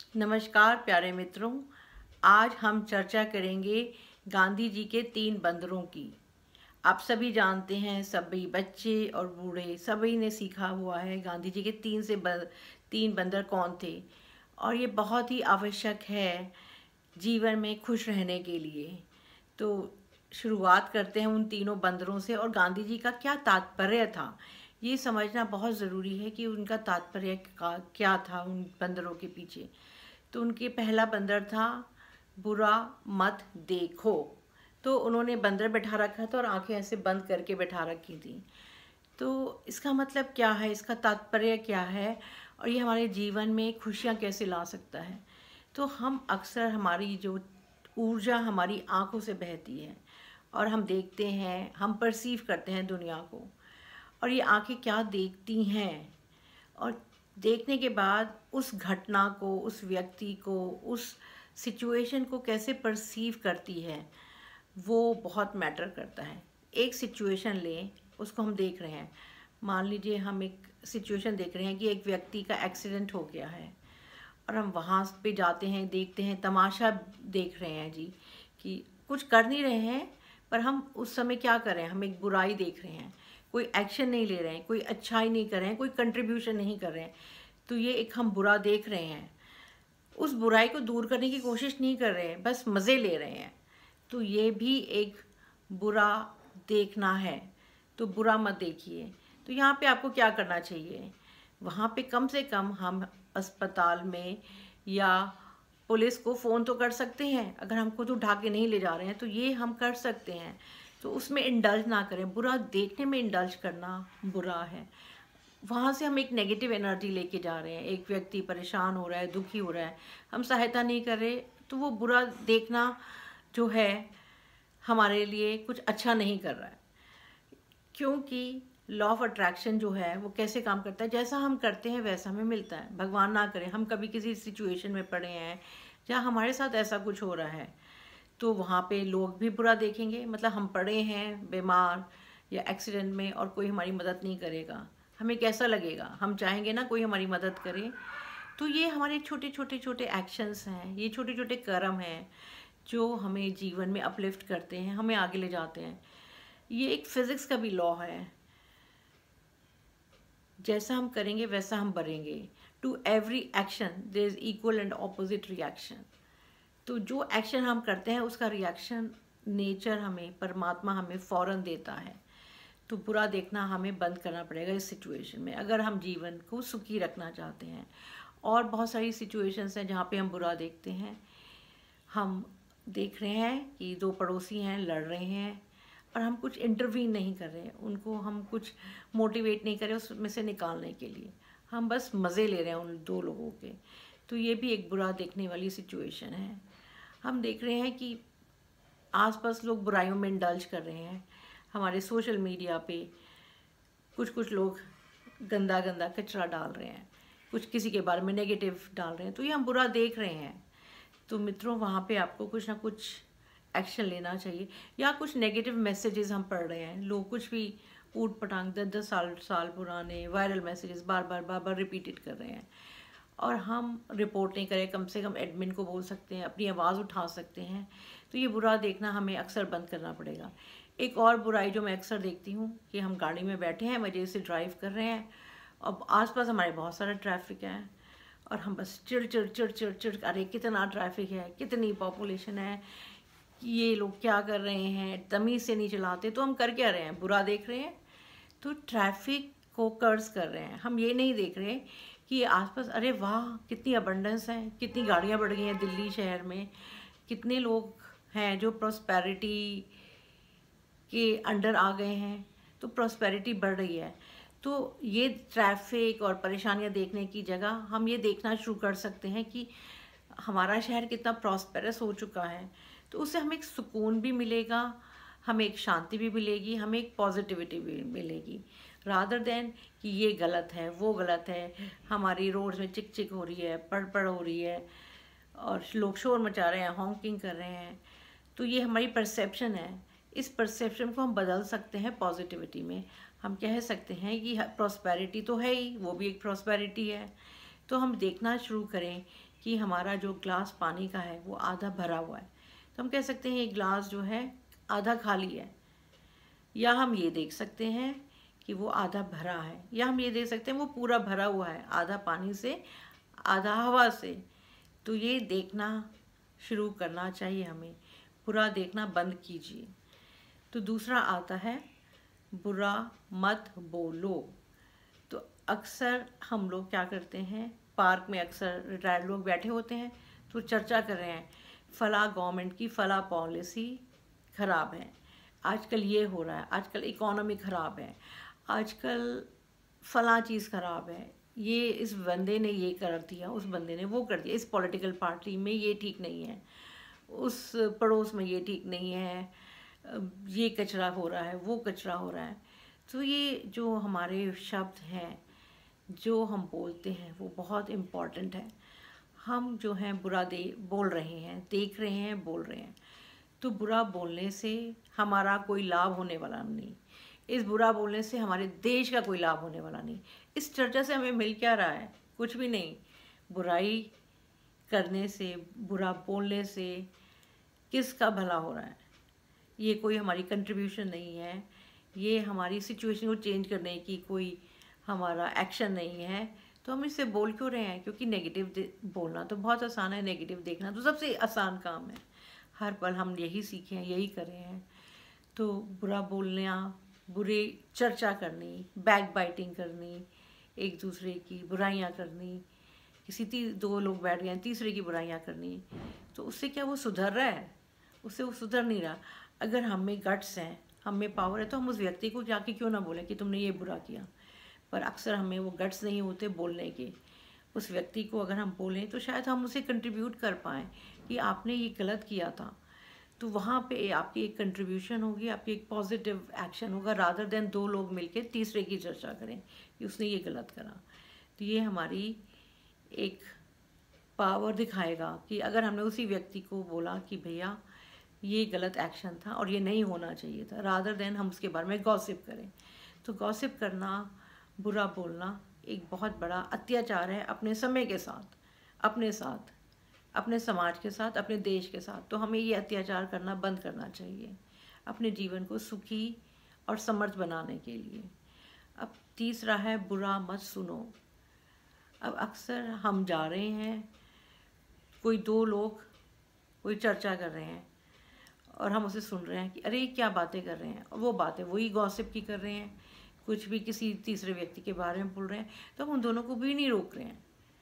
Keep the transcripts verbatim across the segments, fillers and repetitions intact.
नमस्कार प्यारे मित्रों, आज हम चर्चा करेंगे गांधी जी के तीन बंदरों की। आप सभी जानते हैं, सभी बच्चे और बूढ़े सभी ने सीखा हुआ है गांधी जी के तीन से ब, तीन बंदर कौन थे, और ये बहुत ही आवश्यक है जीवन में खुश रहने के लिए। तो शुरुआत करते हैं उन तीनों बंदरों से, और गांधी जी का क्या तात्पर्य था ये समझना बहुत ज़रूरी है कि उनका तात्पर्य का क्या था उन बंदरों के पीछे। तो उनके पहला बंदर था बुरा मत देखो। तो उन्होंने बंदर बैठा रखा था और आंखें ऐसे बंद करके बैठा रखी थी। तो इसका मतलब क्या है, इसका तात्पर्य क्या है, और ये हमारे जीवन में खुशियाँ कैसे ला सकता है। तो हम अक्सर, हमारी जो ऊर्जा हमारी आंखों से बहती है और हम देखते हैं, हम परसीव करते हैं दुनिया को, और ये आंखें क्या देखती हैं, और देखने के बाद उस घटना को, उस व्यक्ति को, उस सिचुएशन को कैसे परसीव करती है, वो बहुत मैटर करता है। एक सिचुएशन लें, उसको हम देख रहे हैं। मान लीजिए हम एक सिचुएशन देख रहे हैं कि एक व्यक्ति का एक्सीडेंट हो गया है, और हम वहाँ पे जाते हैं, देखते हैं, तमाशा देख रहे हैं जी, कि कुछ कर नहीं रहे हैं, पर हम उस समय क्या कर रहे हैं, हम एक बुराई देख रहे हैं, कोई एक्शन नहीं ले रहे हैं, कोई अच्छाई नहीं कर रहे हैं, कोई कंट्रीब्यूशन नहीं कर रहे हैं। तो ये एक हम बुरा देख रहे हैं, उस बुराई को दूर करने की कोशिश नहीं कर रहे हैं, बस मज़े ले रहे हैं। तो ये भी एक बुरा देखना है। तो बुरा मत देखिए। तो यहाँ पे आपको क्या करना चाहिए, वहाँ पे कम से कम हम अस्पताल में या पुलिस को फ़ोन तो कर सकते हैं। अगर हमको तो उठा के नहीं ले जा रहे हैं तो ये हम कर सकते हैं। तो उसमें इंडल्ज ना करें। बुरा देखने में इंडल्ज करना बुरा है। वहाँ से हम एक नेगेटिव एनर्जी लेके जा रहे हैं। एक व्यक्ति परेशान हो रहा है, दुखी हो रहा है, हम सहायता नहीं कर रहे, तो वो बुरा देखना जो है हमारे लिए कुछ अच्छा नहीं कर रहा है। क्योंकि लॉ ऑफ अट्रैक्शन जो है वो कैसे काम करता है, जैसा हम करते हैं वैसा हमें मिलता है। भगवान ना करे हम कभी किसी सिचुएशन में पड़े हैं जहाँ हमारे साथ ऐसा कुछ हो रहा है, तो वहाँ पे लोग भी बुरा देखेंगे। मतलब हम पड़े हैं बीमार या एक्सीडेंट में और कोई हमारी मदद नहीं करेगा, हमें कैसा लगेगा। हम चाहेंगे ना कोई हमारी मदद करे। तो ये हमारे छोटे छोटे छोटे एक्शंस हैं, ये छोटे छोटे कर्म हैं जो हमें जीवन में अपलिफ्ट करते हैं, हमें आगे ले जाते हैं। ये एक फिज़िक्स का भी लॉ है, जैसा हम करेंगे वैसा हम बढ़ेंगे। To every action there is equal and opposite reaction. तो जो एक्शन हम करते हैं उसका रिएक्शन नेचर हमें, परमात्मा हमें फ़ौरन देता है। तो बुरा देखना हमें बंद करना पड़ेगा इस सिचुएशन में, अगर हम जीवन को सुखी रखना चाहते हैं। और बहुत सारी सिचुएशंस हैं जहाँ पे हम बुरा देखते हैं। हम देख रहे हैं कि दो पड़ोसी हैं, लड़ रहे हैं, और हम कुछ इंटरवीन नहीं कर रहे हैं, उनको हम कुछ मोटिवेट नहीं कर रहे उसमें से निकालने के लिए, हम बस मज़े ले रहे हैं उन दो लोगों के। तो ये भी एक बुरा देखने वाली सिचुएशन है। हम देख रहे हैं कि आसपास लोग बुराइयों में इंडल्ज कर रहे हैं। हमारे सोशल मीडिया पे कुछ कुछ लोग गंदा गंदा कचरा डाल रहे हैं, कुछ किसी के बारे में नेगेटिव डाल रहे हैं, तो ये हम बुरा देख रहे हैं। तो मित्रों, वहाँ पे आपको कुछ ना कुछ एक्शन लेना चाहिए। या कुछ नेगेटिव मैसेजेस हम पढ़ रहे हैं, लोग कुछ भी ऊट पटांग दस दस साल साल पुराने वायरल मैसेजेस बार बार बार बार रिपीटेड कर रहे हैं, और हम रिपोर्ट नहीं करें, कम से कम एडमिन को बोल सकते हैं, अपनी आवाज़ उठा सकते हैं। तो ये बुरा देखना हमें अक्सर बंद करना पड़ेगा। एक और बुराई जो मैं अक्सर देखती हूँ कि हम गाड़ी में बैठे हैं, मज़े से ड्राइव कर रहे हैं, अब आसपास हमारे बहुत सारा ट्रैफिक है, और हम बस चिड़ चिड़ चिड़ चिड़ चिड़ अरे कितना ट्रैफिक है, कितनी पॉपुलेशन है, ये लोग क्या कर रहे हैं, तमीज़ से नहीं चलाते। तो हम कर क्या रहे हैं, बुरा देख रहे हैं। तो ट्रैफिक को कर्ज कर रहे हैं। हम ये नहीं देख रहे कि आसपास अरे वाह कितनी अबंडेंस है, कितनी गाड़ियाँ बढ़ गई हैं दिल्ली शहर में, कितने लोग हैं जो प्रॉस्पेरिटी के अंडर आ गए हैं, तो प्रॉस्पेरिटी बढ़ रही है। तो ये ट्रैफिक और परेशानियां देखने की जगह हम ये देखना शुरू कर सकते हैं कि हमारा शहर कितना प्रॉस्पेरस हो चुका है। तो उससे हमें एक सुकून भी मिलेगा, हमें एक शांति भी मिलेगी, हमें एक पॉजिटिविटी भी मिलेगी, रादर देन कि ये गलत है, वो गलत है, हमारी रोड्स में चिक चिक हो रही है, पड़ पड़ हो रही है, और लोग शोर मचा रहे हैं, हॉन्किंग कर रहे हैं। तो ये हमारी परसेप्शन है। इस परसेप्शन को हम बदल सकते हैं पॉजिटिविटी में। हम कह सकते हैं कि प्रॉस्पेरिटी तो है ही, वो भी एक प्रॉस्पेरिटी है। तो हम देखना शुरू करें कि हमारा जो ग्लास पानी का है वो आधा भरा हुआ है, तो हम कह सकते हैं ये ग्लास जो है आधा खाली है। या हम ये देख सकते हैं कि वो आधा भरा है, या हम ये देख सकते हैं वो पूरा भरा हुआ है, आधा पानी से आधा हवा से। तो ये देखना शुरू करना चाहिए हमें, बुरा देखना बंद कीजिए। तो दूसरा आता है बुरा मत बोलो। तो अक्सर हम लोग क्या करते हैं, पार्क में अक्सर रिटायर्ड लोग बैठे होते हैं तो चर्चा कर रहे हैं फला गवर्नमेंट की फला पॉलिसी ख़राब है, आजकल ये हो रहा है, आजकल इकोनॉमी ख़राब है, आजकल फला चीज़ ख़राब है, ये इस बंदे ने ये कर दिया, उस बंदे ने वो कर दिया, इस पॉलिटिकल पार्टी में ये ठीक नहीं है, उस पड़ोस में ये ठीक नहीं है, ये कचरा हो रहा है, वो कचरा हो रहा है। तो ये जो हमारे शब्द हैं जो हम बोलते हैं वो बहुत इम्पॉर्टेंट है। हम जो हैं बुरा दे बोल रहे हैं, देख रहे हैं, बोल रहे हैं, तो बुरा बोलने से हमारा कोई लाभ होने वाला नहीं, इस बुरा बोलने से हमारे देश का कोई लाभ होने वाला नहीं। इस चर्चा से हमें मिल क्या रहा है? कुछ भी नहीं। बुराई करने से, बुरा बोलने से किसका भला हो रहा है? ये कोई हमारी कंट्रीब्यूशन नहीं है, ये हमारी सिचुएशन को चेंज करने की कोई हमारा एक्शन नहीं है। तो हम इससे बोल क्यों रहे हैं? क्योंकि नेगेटिव बोलना तो बहुत आसान है, नेगेटिव देखना तो सबसे आसान काम है। हर पल हम यही सीखे हैं, यही कर रहे हैं। तो बुरा बोलना, बुरी चर्चा करनी, बैक बाइटिंग करनी, एक दूसरे की बुराइयां करनी, किसी ती दो लोग बैठ गए हैं तीसरे की बुराइयां करनी, तो उससे क्या वो सुधर रहा है? उससे वो सुधर नहीं रहा। अगर हम में गट्स हैं, हम में पावर है, तो हम उस व्यक्ति को जाके क्यों ना बोलें कि तुमने ये बुरा किया। पर अक्सर हमें वो गट्स नहीं होते बोलने के। उस व्यक्ति को अगर हम बोलें तो शायद हम उसे कंट्रीब्यूट कर पाएँ कि आपने ये गलत किया था, तो वहाँ पे आपकी एक कंट्रीब्यूशन होगी, आपकी एक पॉजिटिव एक्शन होगा, रादर देन दो लोग मिलके तीसरे की चर्चा करें कि उसने ये गलत करा। तो ये हमारी एक पावर दिखाएगा कि अगर हमने उसी व्यक्ति को बोला कि भैया ये गलत एक्शन था और ये नहीं होना चाहिए था, रादर देन हम उसके बारे में गॉसिप करें। तो गॉसिप करना, बुरा बोलना एक बहुत बड़ा अत्याचार है अपने समय के साथ, अपने साथ, अपने समाज के साथ, अपने देश के साथ। तो हमें ये अत्याचार करना बंद करना चाहिए अपने जीवन को सुखी और समर्थ बनाने के लिए। अब तीसरा है बुरा मत सुनो। अब अक्सर हम जा रहे हैं, कोई दो लोग कोई चर्चा कर रहे हैं और हम उसे सुन रहे हैं कि अरे क्या बातें कर रहे हैं, और वो बातें वही गॉसिप की कर रहे हैं, कुछ भी किसी तीसरे व्यक्ति के बारे में बोल रहे हैं। तो हम उन दोनों को भी नहीं रोक रहे हैं,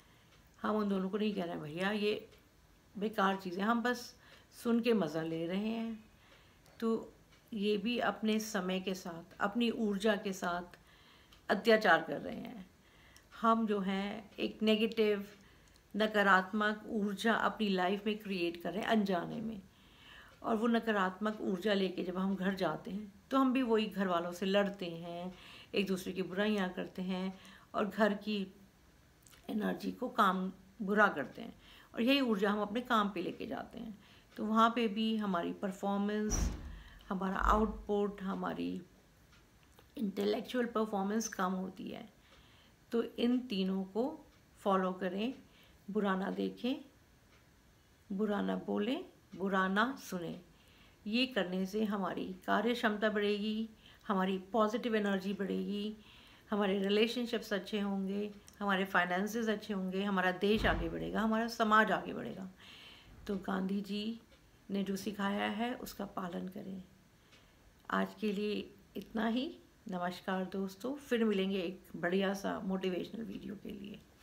हम उन दोनों को नहीं कह रहे हैं भैया ये बेकार चीज़ें, हम बस सुन के मज़ा ले रहे हैं। तो ये भी अपने समय के साथ, अपनी ऊर्जा के साथ अत्याचार कर रहे हैं। हम जो हैं एक नेगेटिव, नकारात्मक ऊर्जा अपनी लाइफ में क्रिएट कर रहे हैं अनजाने में। और वो नकारात्मक ऊर्जा लेके जब हम घर जाते हैं तो हम भी वही घर वालों से लड़ते हैं, एक दूसरे की बुराइयां करते हैं और घर की एनर्जी को काम बुरा करते हैं, और यही ऊर्जा हम अपने काम पे लेके जाते हैं। तो वहाँ पे भी हमारी परफॉर्मेंस, हमारा आउटपुट, हमारी इंटेलेक्चुअल परफॉर्मेंस कम होती है। तो इन तीनों को फॉलो करें, बुरा ना देखें, बुरा ना बोलें, बुरा ना सुने। ये करने से हमारी कार्य क्षमता बढ़ेगी, हमारी पॉजिटिव एनर्जी बढ़ेगी, हमारे रिलेशनशिप्स अच्छे होंगे, हमारे फाइनेंसेस अच्छे होंगे, हमारा देश आगे बढ़ेगा, हमारा समाज आगे बढ़ेगा। तो गांधी जी ने जो सिखाया है उसका पालन करें। आज के लिए इतना ही। नमस्कार दोस्तों, फिर मिलेंगे एक बढ़िया सा मोटिवेशनल वीडियो के लिए।